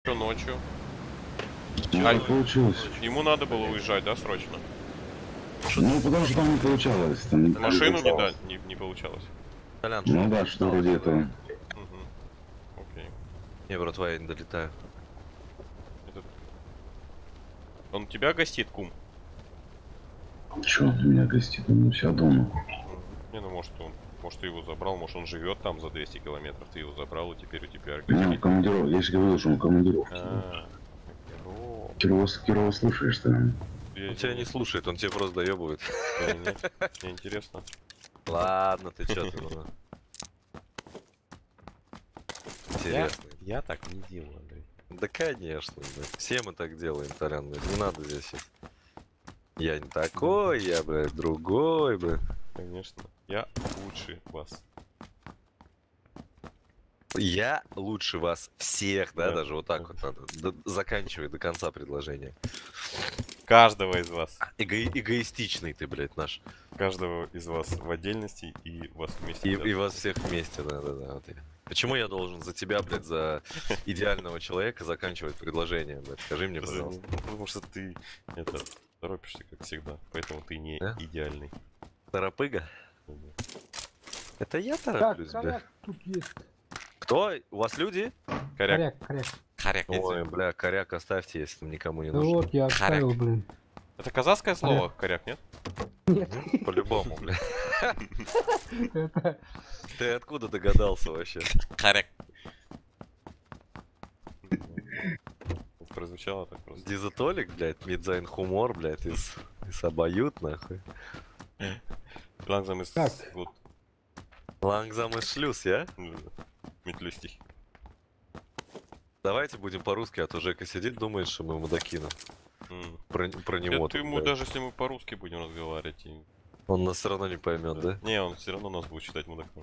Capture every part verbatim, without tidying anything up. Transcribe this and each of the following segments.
Ночью. Ну, а, получилось. Ему надо было уезжать, да, срочно? Ну, потому что там не получалось. Там не Машину не, получалось. да, не, не получалось. Толян, Ну да, что вроде этого. Угу. Окей. Не, братва, я не долетаю. Этот... Он у тебя гостит, кум? Чё он у меня гостит? Он у себя дома. Не, ну может он, может ты его забрал, может он живет там за двести километров, ты его забрал и теперь у тебя Не, он гостит. командировал. Я же говорил, что он командировал. А, Кирова, Кирова слушаешь ты? Он тебя не слушает, он тебе просто доебывает. Нет, мне интересно. Ладно, ты чё ты, ну. Интересно. Я так не делаю, Андрей. Да конечно, блядь. Все мы так делаем, Толян, блядь. Не надо здесь. Я не такой, я, блядь, другой, блядь. Конечно. Я лучше вас. Я лучше вас всех, да, Да. даже вот так вот надо. До- заканчивай до конца предложения. Каждого из вас. Эго- эгоистичный ты, блядь, наш. Каждого из вас в отдельности и вас вместе. И, взятых. и вас всех вместе, да, да, да. Вот я. Почему я должен за тебя, блядь, за идеального человека заканчивать предложение, блядь? Скажи мне, пожалуйста. Ну, потому что ты это торопишься, как всегда. Поэтому ты не Да? идеальный. Торопыга? Это я Так, тороплюсь, бля. коряк тут есть. Кто? У вас люди? Коряк. Коряк, коряк. Коряк Ой, нельзя. бля, коряк оставьте, если там никому не Ну нужен. вот, я оставил, блин. Это казахское слово, коряк, нет? Нет, По-любому, бля. это... Ты откуда догадался вообще? Коряк. Прозвучало так просто. Дизотолик, блядь, мидзайн хумор, блядь, из, из обоют, нахуй. Langsam ist Так. вот Лангзам из шлюз, я? метлюстих. Давайте будем по-русски, а то Жека сидит, думает, что мы ему докинем. Про, про него. Ты тут, ему блядь. даже если мы по-русски будем разговаривать. и- Он нас все равно не поймет, да? Не, он все равно нас будет считать мудаком.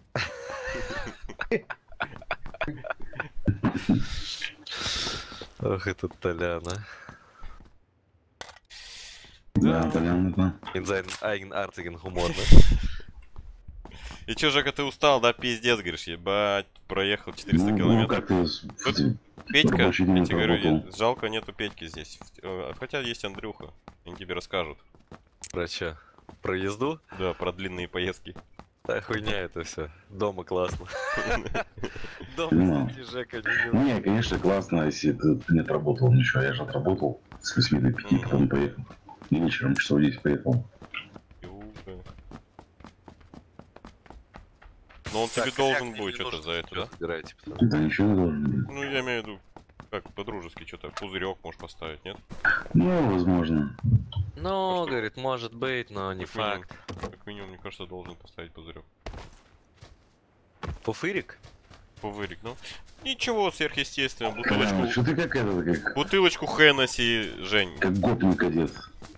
Ох, этот Толяна. Да, понятно. Инзайн Айген Артиген хумор, да? И чё, Жека, ты устал, да, пиздец, говоришь, ебать, проехал четыреста Ну, ну, километров. как ты... с- Тут в- Петька, рабочий день я тебе говорю, отработал. я- жалко нету Петьки здесь. Э, Хотя есть Андрюха, они тебе расскажут. Про чё? Про езду? Да, про длинные поездки. Да хуйня это все. Дома классно. Ну. Дома сидишь, Жека, не Не, конечно, классно, если ты ты не отработал ничего. Я же отработал с восьми до пяти, Мгм. потом поехал. И вечером часов десять поехал. Юга. Но он тебе должен будет что-то за это, да? Собираете, Да ничего не должен быть. Ну, я имею в виду, как по-дружески, что-то, пузырек можешь поставить, нет? Ну, возможно. Ну, что? говорит, может быть, но не Как минимум. факт. Как минимум, мне кажется, должен поставить пузырек. Пуфырик? Пузырик, ну. Ничего сверхъестественного. Колян, Бутылочку, что ты как это, как, бутылочку Хеннесси, Жень. как гопник одет?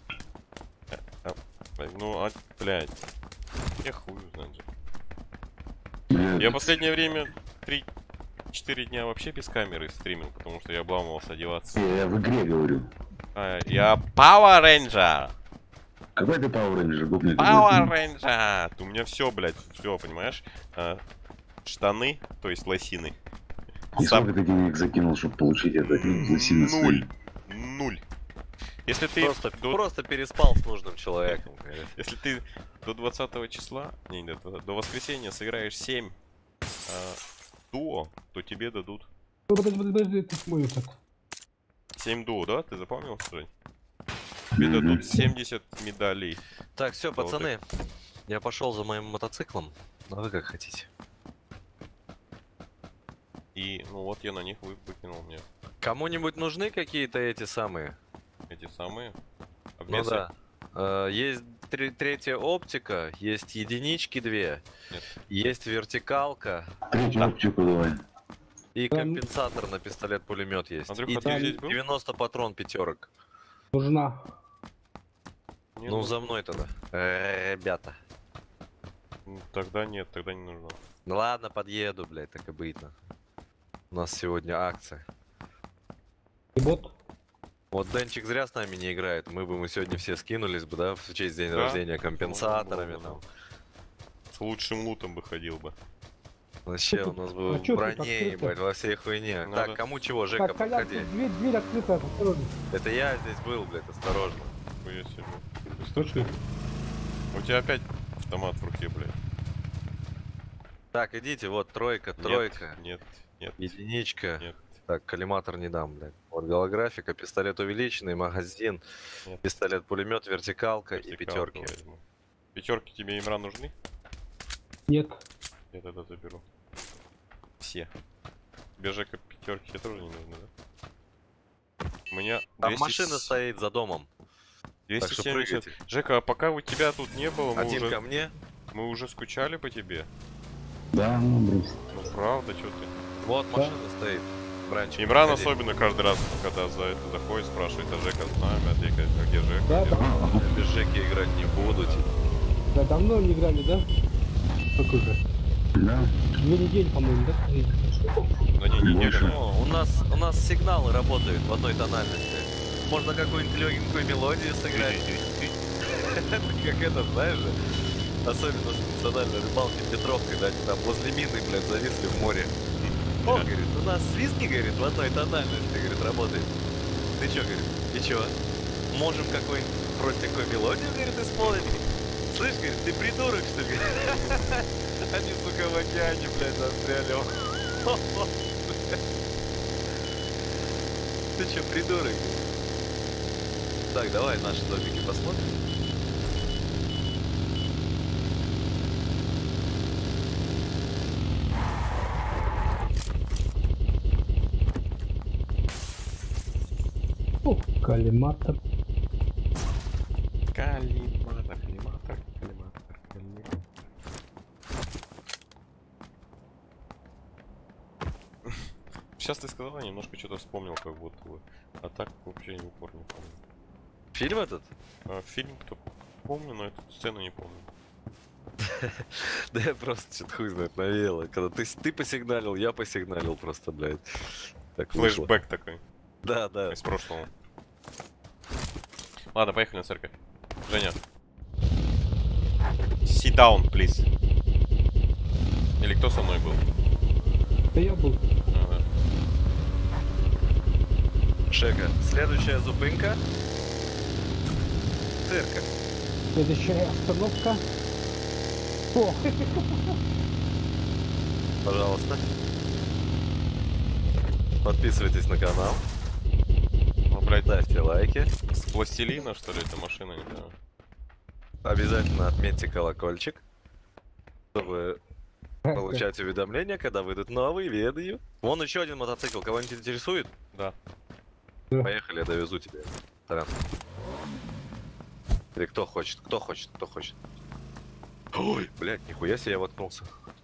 Ну, а, блядь. Я хуй знаю же. Бля, Я последнее время три-четыре дня вообще без камеры стримил, потому что я обламывался одеваться. Я, я в игре говорю. А, я Power Ranger! Какой ты Power Ranger, гопник? Power Ranger! У меня все, блядь, все, понимаешь? А, штаны, то есть лосины. И Сам- сколько ты денег закинул, чтобы получить это? Лосины свои? Нуль. Нуль. Если ты, Просто, до, просто переспал с нужным человеком, говорит. если ты до двадцатого числа, не, до, до воскресенья сыграешь семь а, дуо, то тебе дадут Ну, подожди, подожди, подожди, ты мою так. семь дуо, да? Ты запомнил, Жень? Тебе Мгм. дадут семьдесят медалей. Так, все, Золотых. пацаны. Я пошел за моим мотоциклом. А вы как хотите. И, ну вот, я на них вы- выкинул мне Кому-нибудь нужны какие-то эти самые? эти самые Ну обвесы. да. Э, есть тре- третья оптика, есть единички две, Нет. есть вертикалка Третью оптику давай. и Там- компенсатор на пистолет-пулемет есть. Андрюха, И ты де- здесь был? девяносто патрон пятерок. Нужна. Нет, Ну за мной тогда. Э, ребята. ну, тогда нет, тогда не нужно. Ну ладно, подъеду, блядь, так и быть. нахуй. У нас сегодня акция. И бот. Вот Денчик зря с нами не играет. Мы бы ему сегодня все скинулись бы, да, в честь дня Да. рождения компенсаторами Ну, там. С лучшим лутом бы ходил бы. Вообще у нас был А в чё тут броне, открыто? ебать, во всей хуйне. Надо- Так, кому чего, Жека, Так, Колян, подходи. дверь, дверь открыта, осторожно. Это я здесь был, блядь, осторожно. Хуя себе. Слушай, У тебя опять автомат в руке, блядь. Так, идите, вот тройка, Нет, тройка, Нет, нет, единичка. нет. Так, коллиматор не дам, блядь. Вот голографика, пистолет увеличенный, магазин, Нет. пистолет-пулемет, вертикалка и Вертикалку пятерки. возьму. Пятерки тебе, Имран, нужны? нет. Я тогда заберу. Все. Тебе, Жека, пятерки тебе тоже не нужны, да? У меня Там двести машина стоит за домом. Так что двести семьдесят. прыгайте. Жека, а пока у тебя тут не было, мы Один уже, ко мне. мы уже скучали по тебе. Да, ну, Брус. Ну правда, что ты? Вот машина стоит. Бранчик. Имран подходи. особенно каждый раз, когда за это заходит, спрашивает, а Жека с нами, а ты как- а где Жека? Да, Где да. Жека?» Я без Жеки играть не буду. типа. Да, давно не играли, да? Как уже? Да. Две недели, по-моему, да? Да не, неделю, Больше. но О, у нас у нас сигналы работают в одной тональности. Можно какую-нибудь легенькую мелодию сыграть. Как это, знаешь же? Особенно с национальной рыбалки Петровкой, да, они там возле мины, блядь, зависли в море. О, говорит, у нас свистки, говорит, в одной тональности, говорит, работает. Ты чё, говорит, и чё? Можем какую-нибудь простенькую мелодию, говорит, исполнить? Слышь, говорит, ты придурок, что ли? Они, сука, в океане, блядь, застряли. Ты чё, придурок? Так, давай наши домики посмотрим. О, коллиматор. Коллиматор, коллиматор, коллиматор, коллиматор. Сейчас ты сказала, немножко что-то вспомнил, как будто бы. А так вообще не упор не помню. Фильм этот? А, фильм-то помню, но эту сцену не помню. Да я просто что-то хуй знает навеяло. Когда ты, ты посигналил, я посигналил просто, блядь. Так вышло. Флэшбэк такой Да, да. из прошлого. Ладно, поехали на церковь. Женя. Sit down, please. Или кто со мной был? Да я был. А, Шека, следующая зупинка. Церковь. Следующая остановка. О, Пожалуйста. Подписывайтесь на канал. ну, блядь, Ставьте лайки. с пластилина, что ли, эта машина, не знаю. Обязательно отметьте колокольчик, чтобы получать уведомления, когда выйдут новые видео. Вон еще один мотоцикл. Кого-нибудь интересует? Да. Поехали, я довезу тебе. Таран. Или кто хочет? Кто хочет? Кто хочет? Ой, блядь, нихуя себе я воткнулся.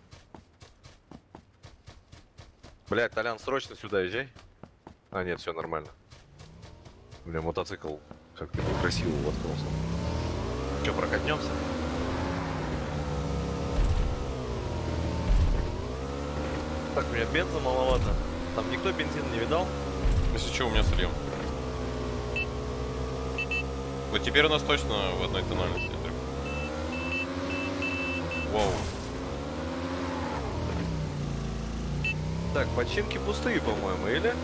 Блядь, Толян, срочно сюда езжай. А, нет, все нормально. У меня мотоцикл как-то некрасиво воткнулся. Че, прокатнемся? Так, у меня бенза маловато. Там никто бензин не видал? Если что, у меня сольем. Вот теперь у нас точно в одной тональности. Вау. Так, починки пустые, по-моему, или?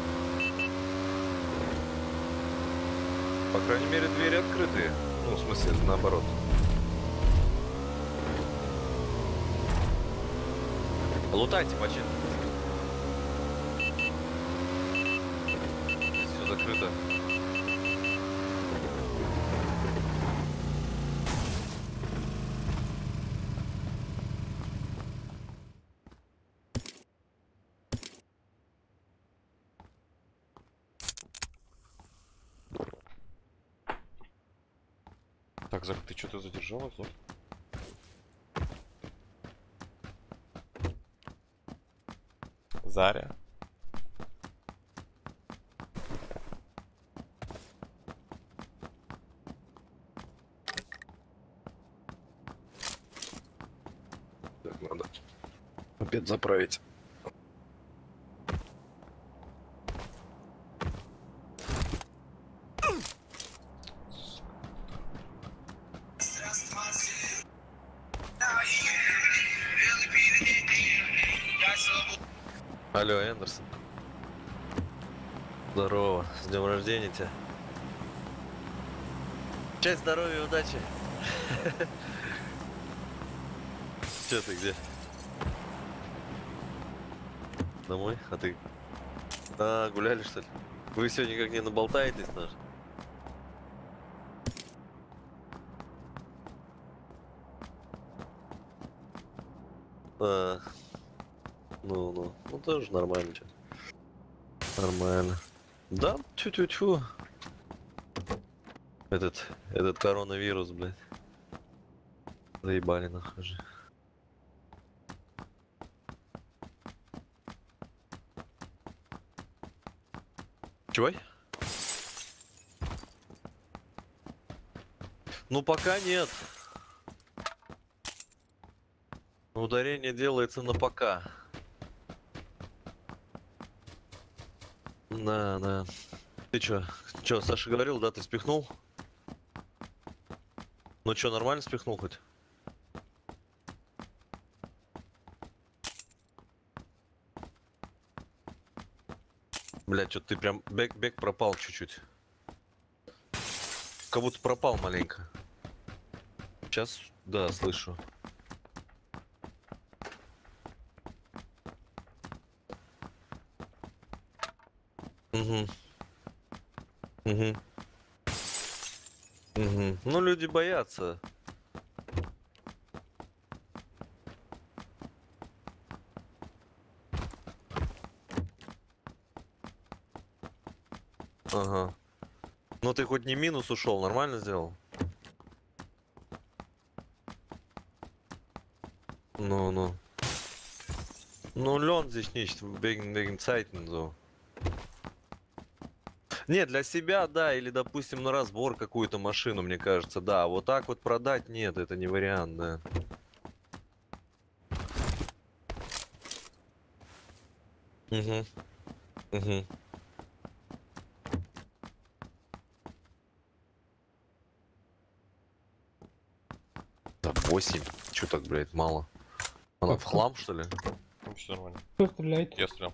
По крайней мере, двери открытые. Ну, в смысле, наоборот. Лутайте починки. Все закрыто. Так, Зак, ты что-то задержалась, нет? Заря. Так, надо опять заправить. Алло, Эндерсон. Здорово, с днем рождения тебя. Счастья, здоровья и удачи. Че ты где? Домой? А ты? А, гуляли что ли? Вы сегодня как не наболтаетесь даже? А, ну, ну, ну тоже нормально, что. Нормально. Да, тю-тю-тю. Этот, этот коронавирус, блядь. Заебали нахуй же. Чего? Ну пока нет. Ударение делается на пока. Да, да. Ты чё? Чё, Саша говорил, да, ты спихнул? Ну чё, нормально спихнул хоть? Блядь, что ты прям бэк-бэк пропал чуть-чуть. Как будто пропал маленько. Сейчас, да, слышу. Угу. Угу. Угу. Ну, люди боятся. Ага. Ну ты хоть не минус ушел, нормально сделал? Ну, ну. Ну, lohnt sich nicht, wegen, wegen Zeiten so. Не, для себя, да, или, допустим, на разбор какую-то машину, мне кажется, да. Вот так вот продать, нет, это не вариант, да. Угу. Угу. Да, восемь. Чё так, блядь, мало? Она в хлам, что ли? Ну, все нормально. Кто стреляет? Я стрелял.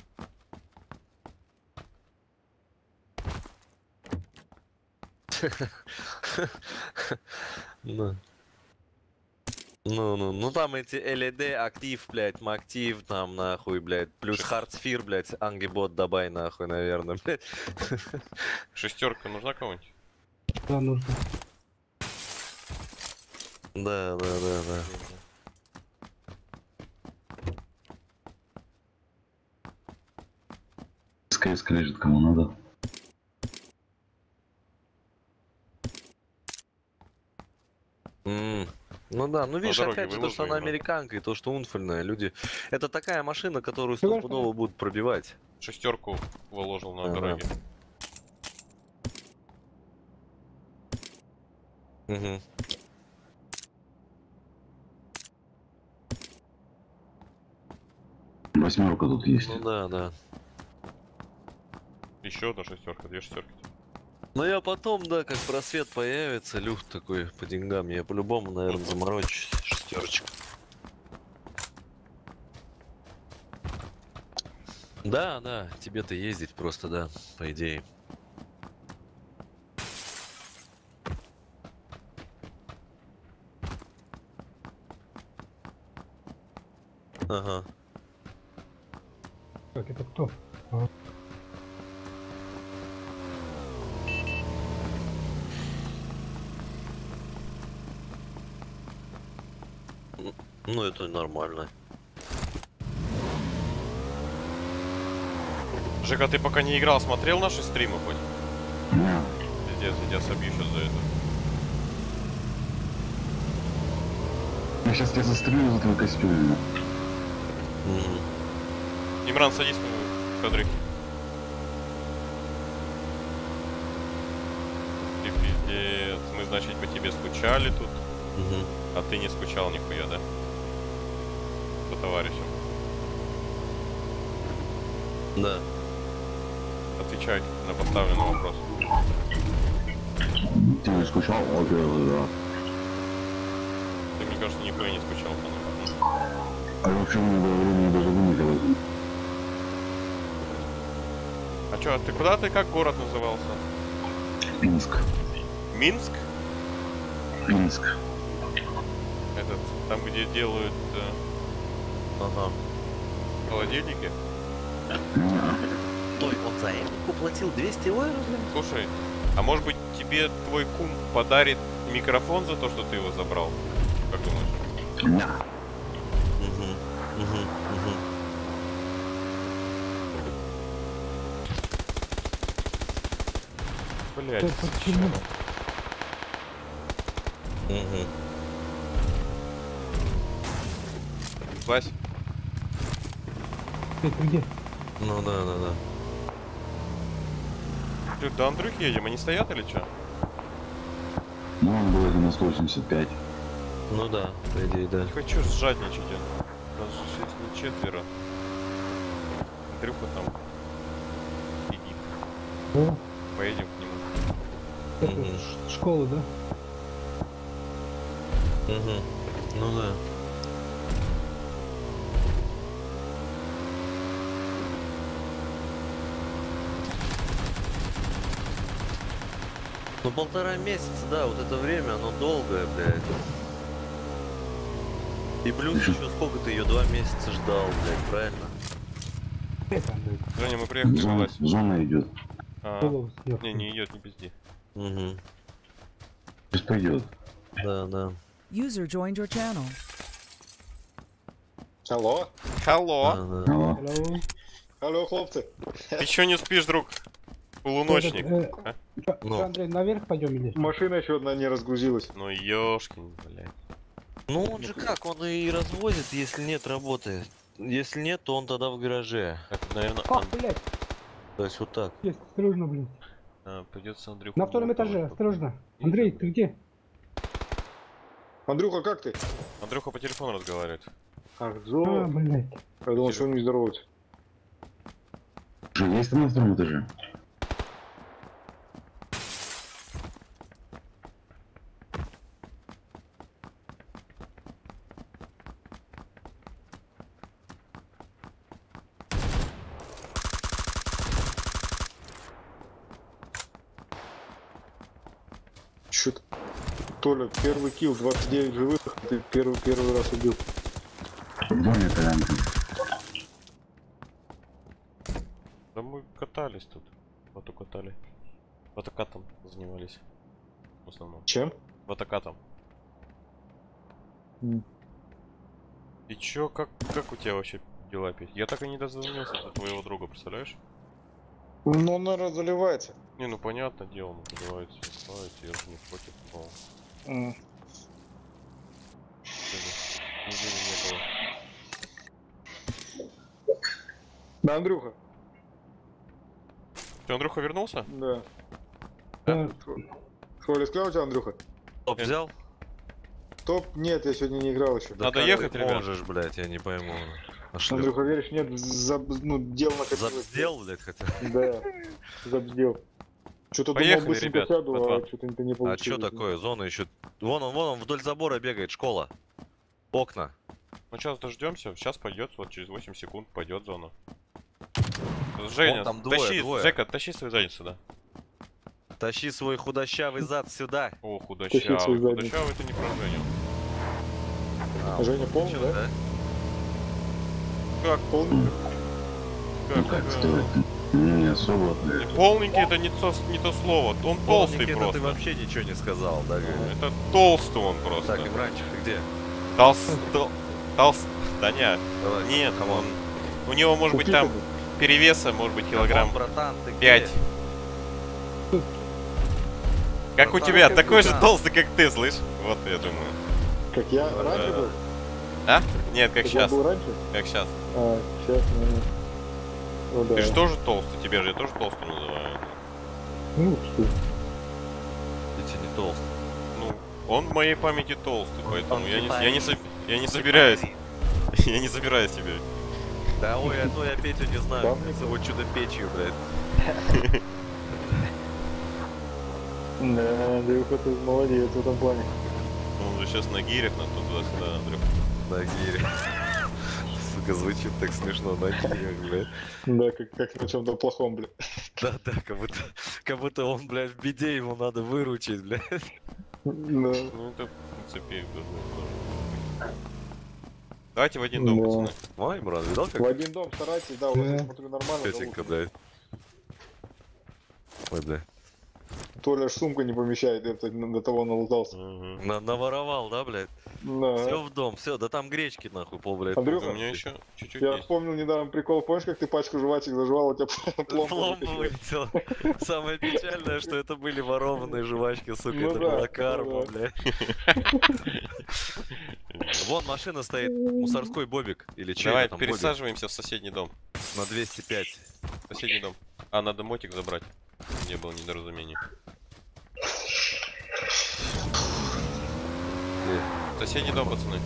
Ну. Ну, ну, ну там эти эл и ди, актив, блядь, актив, там, нахуй, блядь, плюс хардсфир, блядь, ангибот добавь, нахуй, наверное, блядь. Шестерка нужна кому-нибудь? Да, нужно. Да, да, да, да. СКС лежит кому надо. М, Ну да, ну видишь, дороге опять же, то, что она выложу именно. американка, и то, что унфольная, люди... Это такая машина, которую Согласен. стопудово будут пробивать. Шестерку выложил на Ага. дороге. Угу. Восьмерка тут есть. Ну да, да. Еще одна шестерка, две шестерки. Ну я потом, да, как просвет появится, люфт такой по деньгам, я по-любому, наверное, заморочусь. Шестерочка. Да, да, тебе-то ездить просто, да, по идее. Ага. Так, это кто? А, Ну это нормально. Жека, ты пока не играл, смотрел наши стримы хоть? Да. Пиздец, я тебя собью сейчас за это. Я сейчас тебя застрелю за твой костюм. Мгм. Имран, садись в кадры. Ты пиздец. Мы, значит, по тебе скучали тут, Мгм. а ты не скучал нихуя, да? По товарищам. Да. Отвечай на поставленный вопрос. Ты не скучал? Окей, да. Ты, мне кажется, нихуя не скучал по нам. А вообще у меня было времени даже думать об этом. А чё, ты куда ты, как город назывался? Минск. Минск? Минск. Этот, там где делают э, Ага. холодильники? Стой, он заемнику платил двести евро, блин? Слушай, а может быть тебе твой кум подарит микрофон за то, что ты его забрал? Как думаешь? Да. Угу, угу, угу. Блять. Да почему? Угу. Вась, Ты ты где? Ну да, да, да. ты до Андрюхи едем, они стоят или что? Ну, он был на сто восемьдесят пять. Ну да, по идее, да. Не хочу сжадничать, я. Нас же сейчас не четверо. Андрюха там сидит. О, Поедем к нему. это Мгм. ш- школа, да? Угу. Ну да. Ну полтора месяца, да, вот это время, оно долгое, блядь. И плюс еще сколько ты ее два месяца ждал, блядь, правильно? Это, Андрей. Женя, мы приехали, Зона, Вась. зона идет. А, Голову сверху. не, не идет, не пизди. Угу. Сейчас пойдет. Да, да. User joined your channel. Алло, Алло! Да, да. Алло. Алло. алло, хлопцы. Ты чё не спишь, друг? Полуночник. Э, а? чё, Ну. чё, Андрей, наверх пойдем или? Машина еще одна не разгрузилась. Ну ёшкин, блядь. Ну он же как, он и развозит, если нет работы. Если нет, то он тогда в гараже. Это, наверное, Ах, блядь, То есть вот так. есть, осторожно, блин. придется Андрюху. На втором Волкова этаже, попробовать. осторожно. Андрей, ты где? Андрюха, как ты? Андрюха по телефону разговаривает. Ах, А, Зо. блядь. Я думал, что он не здоровается. Уже есть там на втором этаже? Чё-то. Толя, первый килл, двадцать девять живых, а ты первый, первый раз убил. Доня Толянка. Да мы катались тут. Фотокатали. Фотокатом занимались. В основном. Чем? Фотокатом. М. И чё, как, как у тебя вообще дела, Петь? Я так и не дозвонился до твоего друга, представляешь? Ну, он, наверное, заливается. Не, ну понятно дело, ну подавайте, славите, я же не против, но М. даже недели не было. Да, Андрюха. Ты, Андрюха, вернулся? Да. Да, Коля, сказал у тебя, Андрюха? Топ взял? Топ? Нет, я сегодня не играл еще. Да Надо как ехать, ты ребят. можешь, блядь, я не пойму. А что? Андрюха, веришь? Нет, заб... ну, дел накопилось. Забздел, блядь, хотя. Да, забздел. Что-то думал, Поехали, быстренько ребят, сяду, братва. а что-то не А получилось. что такое? Зона еще. Вон он, вон он вдоль забора бегает, школа. Окна. Ну сейчас дождемся, сейчас пойдет, вот через восемь секунд пойдет зона. Женя, Вон там двое, тащи, двое. Жека, тащи свою задницу сюда. Тащи свой худощавый зад сюда. О, Тащи худощавый. свою задницу. Худощавый это не про Женю. А, Женя полный, чё, да? Как? Полный? Ну Как? как э, стоит? Ну, не особо. да. Полненький это не то, не то слово, он толстый Полник, это просто. ты вообще ничего не сказал, да? Галя? Это толстый он просто. Так, Имранчик, ты где? Толст... тол- Толст... Да не, Давай. нет, камон. он... У него может быть там перевеса, может быть килограмм Камон, братан, ты где? пять. Как у Братан, тебя, как такой же братан. толстый, как ты, слышь? Вот я думаю. Как я раньше был? А? Нет, как Как я сейчас. был раньше? Как сейчас. А, сейчас, ну... Ну да. Ты же тоже толстый, тебя же я тоже толстым называю. ну что? Ты не толстый. Ну, он в моей памяти толстый, поэтому Он я не, типа я, не, соб- я не собираюсь. Я не собираюсь тебе. Да ой, а то я Петю не знаю. Там С его чудо-печью, блядь. Да, Андрюха, ты молодец в этом плане. Он же сейчас на гирях на туда-сюда, Андрюх. На гире. Сука, звучит так смешно на гире, блядь. Да, как, как на чем-то плохом, бля. Да-да, как будто, как будто он, блядь, в беде, его надо выручить, блядь. Да. Ну это, в принципе, тоже. Давайте в один дом, Да. пацаны. Ой, брат, видал, В как один дом старайтесь, да, у вас, я Да. смотрю, нормально. песенка, блядь. Ой, блядь. Толя аж сумка не помещает, это до того налутался. Мгм. На- наворовал, да, блядь? Да. Все в дом, все, да там гречки, нахуй, пол, блядь. Андрюха, У меня еще чуть-чуть я есть. вспомнил недавно прикол, помнишь, как ты пачку жвачек заживал, у тебя пломба Пломба вытащила? вылетела. Самое печальное, что это были ворованные жвачки, сука, Ну это да, была ну карма, да. блядь. Вон машина стоит, мусорской бобик, или че Давай, это там, бобик? пересаживаемся в соседний дом. На двести пять. Соседний дом. А, надо мотик забрать. Не было недоразумений. Соседний дом, пацаны.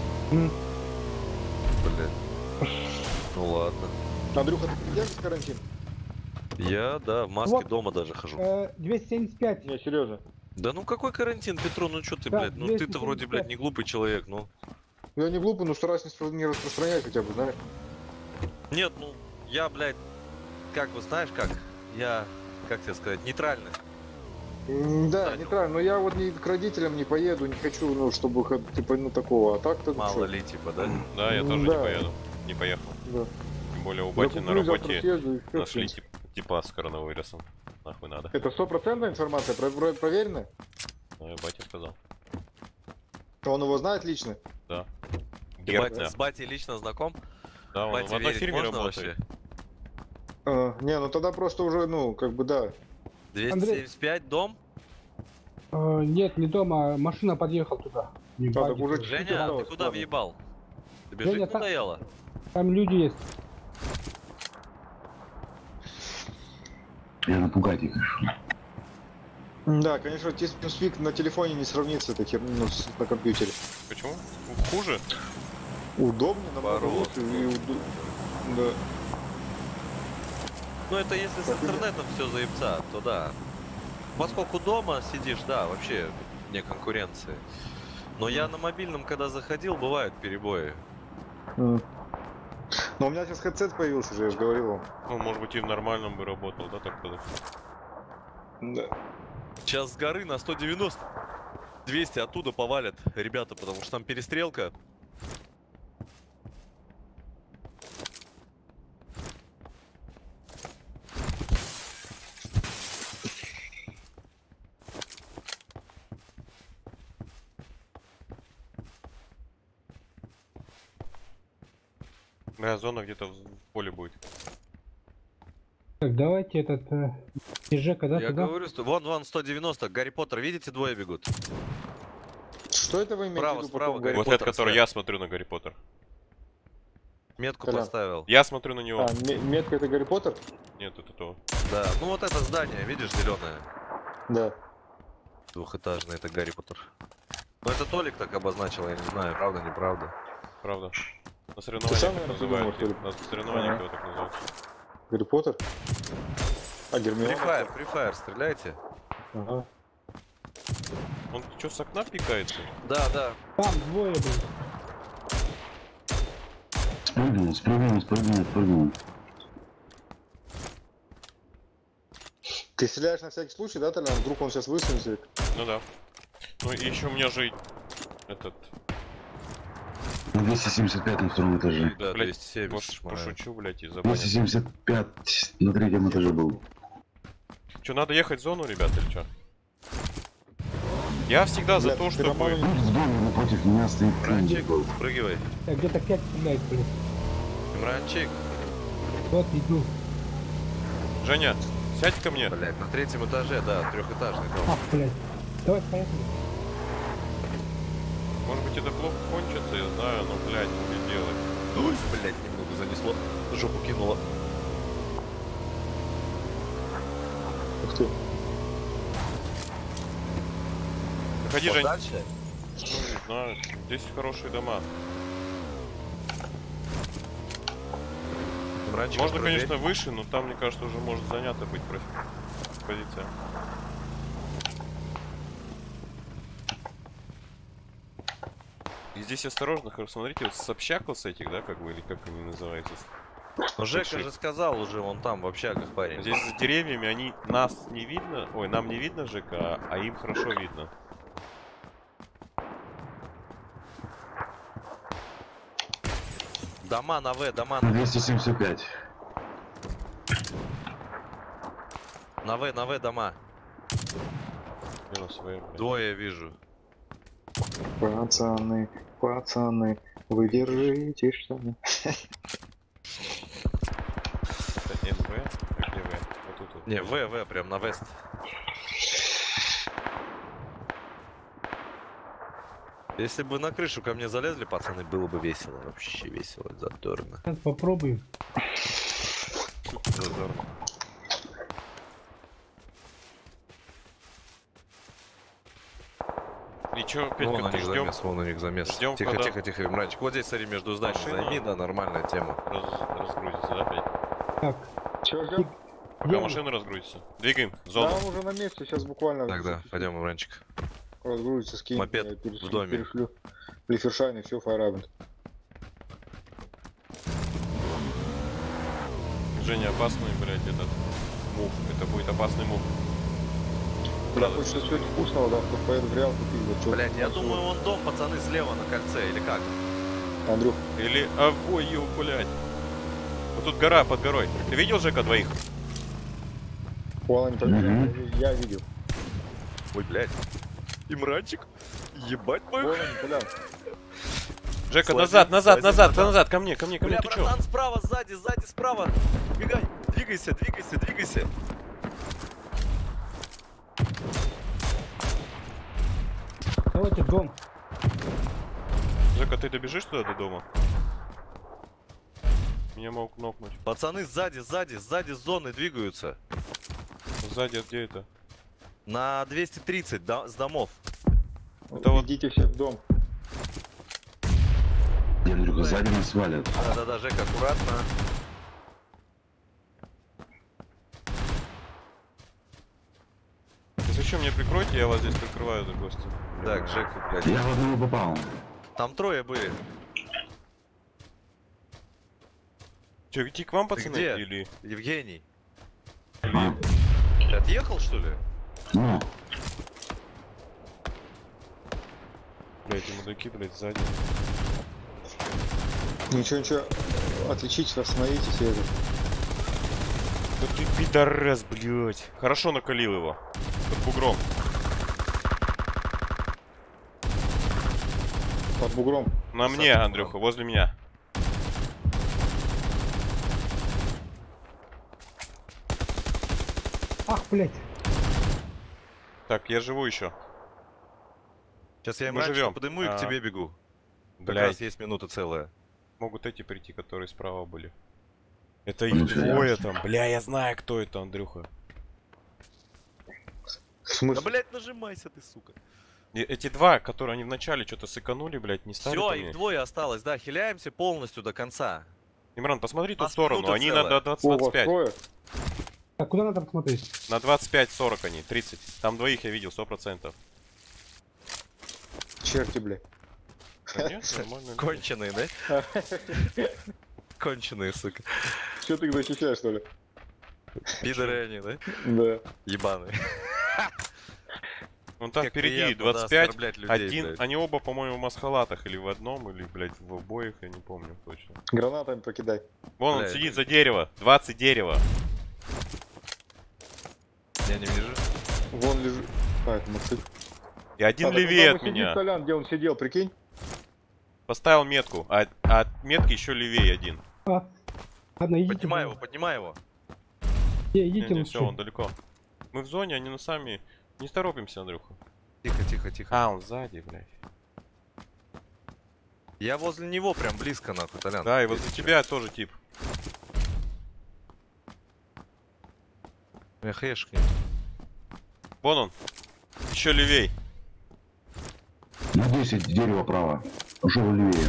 Блядь. Ну ладно. Андрюха, ты держишь карантин? Я, да, в маске Вот. дома даже хожу. Э, двести семьдесят пять. Не, серьезно. Да ну какой карантин, Петру, ну чё ты, Да, блядь, ну ты-то вроде, блядь, не глупый человек, ну. Я не глупый, но стараюсь не спро- не распространять хотя бы, знаешь. Нет, ну, я, блядь, как бы, знаешь как, я, как тебе сказать, нейтральный. М, Да, Занял. нейтрально, но я вот не к родителям не поеду, не хочу, ну, чтобы, х- типа, ну, такого, а так-то... ну, Мало чё? ли, типа, да? Да, я Ну тоже не да. поеду. Не поехал. Да. Тем более у бати на Закуплю, завтра работе съезду, и всё, нашли в принципе. тип- типа с коронавирусом. Нахуй надо. Это стопроцентная информация, про- про- проверенная? Ну, и батя сказал. Он его знает лично? Да. Ты Герб, бать- да. с батей лично знаком? Да, он Бате в одной верить фирме можно работает. вообще? А, не, ну тогда просто уже, ну, как бы, да. двести семьдесят пять дом? Э, нет, не дома, машина подъехала туда. Не А, так баги. уже Женя, чуть-чуть ты осталось, куда ладно. въебал? Тебе Женя, жить та- надоело? Там люди есть. Я напугать их решил. Да, конечно, TeamSpeak на телефоне не сравнится таким, ну, с- на компьютере. Почему? Хуже? Удобнее, намного Порог. лучше и удо- Да. Ну это если с Так и- интернетом все заебца, то да. Поскольку дома сидишь, да, вообще не конкуренции. Но я на мобильном, когда заходил, бывают перебои. М. Но у меня сейчас headset появился же, я же говорил вам. Ну, может быть, и в нормальном бы работал, да, так сказать. Да. Сейчас с горы на сто девяносто, двести оттуда повалят ребята, потому что там перестрелка. Да, зона где-то в поле будет. Так, давайте этот... Э, из Жека, да, Я туда? говорю, что вон, вон сто девяносто, Гарри Поттер, видите, двое бегут. Что это вы имеете Справа, в виду? справа, потом, Гарри Гарри? Вот этот, Поттер который стоит. я смотрю на Гарри Поттер. Метку Коля. поставил. Я смотрю на него. А, ме- метка это Гарри Поттер? Нет, это то. Да, ну вот это здание, видишь, зеленое, Да. двухэтажное, это Гарри Поттер. Ну это Толик так обозначил, я не знаю, правда, неправда. Правда. На Ты соревнованиях сам, так наверное, называют. придумал, что ли? На соревнованиях Ага. его так называют. Гарри Поттер? А, Free Гермиона? Fire, Free Fire, стреляйте. Ага. Он что, с окна пикается? Да, да. Там двое были. Спрыгнул, спрыгнул, спрыгнул, спрыгнул. Ты стреляешь на всякий случай, да, Толян? Вдруг он сейчас высунется? Ну да. Ну и еще у меня же этот... На двести семьдесят пять на втором этаже. Да, блядь, двести семьдесят. пош- шмаляет. пошучу, блядь, и двести забанят. семьдесят пять на третьем этаже был. Че, надо ехать в зону, ребята, или что? Я всегда за Блядь, то, ты чтобы... Роману Тут в доме напротив меня стоит Ранчик, был. спрыгивай. Так, где-то пять стреляет, блин. Имранчик. Вот, иду. Женя, сядь ко мне. Блять, на третьем этаже, да, трехэтажный дом. Ах, блядь. Давай, поехали. Может быть, это плохо кончится, я знаю, но, блядь, что делать? Ой, блять, немного занесло. Жопу кинуло. Ух ты. Заходи, Вот Жень. дальше. Ну, не знаю, здесь хорошие дома. Имранчик, Можно, открой конечно, выше, но там, мне кажется, уже может занято быть про- позиция. И здесь осторожно, хорошо, смотрите, вот с общак вот с этих, да, как бы, или как они называются, Ну, Жека Реши. же сказал уже, вон там, в общагах, парень. Здесь за деревьями они нас не видно. Ой, нам не видно Жека, а им хорошо видно. Дома на В, дома На на В. двести семьдесят пять. На В, на В дома. Минус В, блядь. Двое вижу. Пацаны, пацаны, вы держите штаны. Это МВ? А где В? Вот тут вот. Не, В, В, прям на вест. Если бы на крышу ко мне залезли, пацаны, было бы весело. Вообще весело, задорно. Сейчас попробуем. Зазорно. И чё, опять Вон у как ты них ждем? замес, вон у них замес. Ждем, Тихо, когда- тихо, тихо, Имранчик. Вот здесь, смотри, между зданиями Машина. займи, да, нормальная тема. Раз- разгрузится, да, опять? Так, Чё, ждем? Пока где- машина разгрузится. Двигаем, Да, зону. он уже на месте, сейчас буквально Тогда, пойдем, Имранчик. разгрузится, скинь. Мопед я переш- в доме. Перешлю. Лифершайн и все, файрабит. Женя, опасный, блядь, этот мув. Это будет опасный мув. Бля, хочется сегодня вкусного, да, кто поедет в Реал купить. Вот, чё- Блять, я чё- думаю, вон дом, пацаны, слева на кольце, или как? Андрюх, Или... А, ой, ё, блядь. Вот тут гора под горой. Ты видел, Жека, двоих? вон они побежали, Мгм. я видел. Ой, блядь. Имранчик? Ебать мою. Вон они, бля. Жека, Слазим, назад, назад, слазим назад, назад. назад, ко мне, ко мне, ко мне, Бля, ты чё? братан, справа, сзади, сзади, справа. Бегай, двигайся, двигайся, двигайся. Давайте в дом. Жека, ты добежишь туда до дома? Меня могут нокнуть. Пацаны, сзади, сзади, сзади с зоны двигаются. Сзади, где это? На двести тридцать до- с домов. Это вот- Идите все в дом. Андрюха, сзади нас валят. Да-да-да, Жека, аккуратно. Если что, меня прикройте, я вас здесь прикрываю за гостя. Так, Жека, блядь. Я в одного попал. Там трое были. Че, идти к вам, пацаны? где? Или... Евгений. А, Ты отъехал, что ли? ну, Блядь, эти мудаки, блядь, сзади. Ничего, ничего. Отличитесь, остановитесь, я это. Да ты пидорас, блядь. Хорошо накалил его. Под бугром. Под бугром. На мне, Андрюха, возле меня. Ах, блядь. Так, я живу еще. Сейчас я Мы Имранчика живем. подыму и к А. тебе бегу. Как Блядь, раз есть минута целая. могут эти прийти, которые справа были. Это Ну, их чё, двое ясно. там. Бля, я знаю, кто это, Андрюха. В Да, смысле? блядь, нажимайся ты, сука. И эти два, которые они вначале что-то сэканули, блядь, не стали Все, по их мне. двое осталось, да, хиляемся полностью до конца. Имран, посмотри ту нас сторону, минута они целая. на двадцать О, двадцать вас пять. трое? Так, куда надо посмотреть? На двадцать пять сорок они, тридцать. Там двоих я видел, сто процентов. Черти, бля. Да нет, нормально. Конченые, да? Конченые, сука. Че ты их защищаешь, что ли? Пидоры они, да? Да. Ебаные. Вон там Как впереди приятно, да, двадцать пять, оскорблять людей, один, блядь. они оба, по-моему, в масхалатах, или в одном, или, блядь, в обоих, я не помню точно. Гранатами покидай. Вон он Блядь, сидит блядь. за дерево, двадцать дерева. Я не вижу. Вон лежит. А, это мотоцикл. И один А, так левее там от сидит меня. Толян, где он сидел, прикинь? Поставил метку, а, а от метки еще левее один. А, ладно, идите. Поднимай его, поднимай его. Не, идите Не, не, лучше. все, он далеко. Мы в зоне, они на сами. Не торопимся, Андрюха. Тихо, тихо, тихо. А, он сзади, блядь. Я возле него прям близко, нахуй, Толян. Да, и вот за Если тебя тоже тип. чё. Я хэшек. Вон он. Еще левей. на десять дерево право. Ушел левее.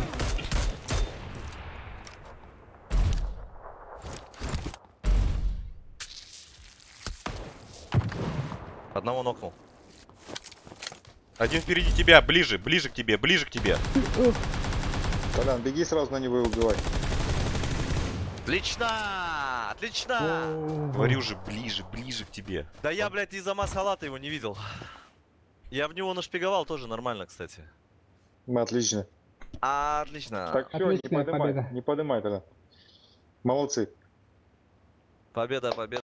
Одного нокнул. Один впереди тебя, ближе, ближе к тебе, ближе к тебе. Толян, беги сразу на него и убивай. Отлично! Отлично! О, Говорю же, ближе, ближе к тебе. Да я, блядь, из-за масхалата его не видел. Я в него нашпиговал тоже нормально, кстати. Мы отлично. Отлично. Так, все, не Отличная поднимай, победа. не поднимай тогда. Молодцы. Победа, победа.